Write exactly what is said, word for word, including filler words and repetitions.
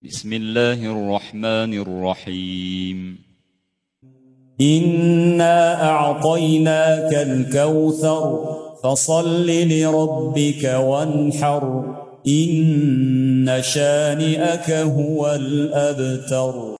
بسم الله الرحمن الرحيم إنا أعطيناك الكوثر فصل لربك وانحر إن شانئك هو الأبتر.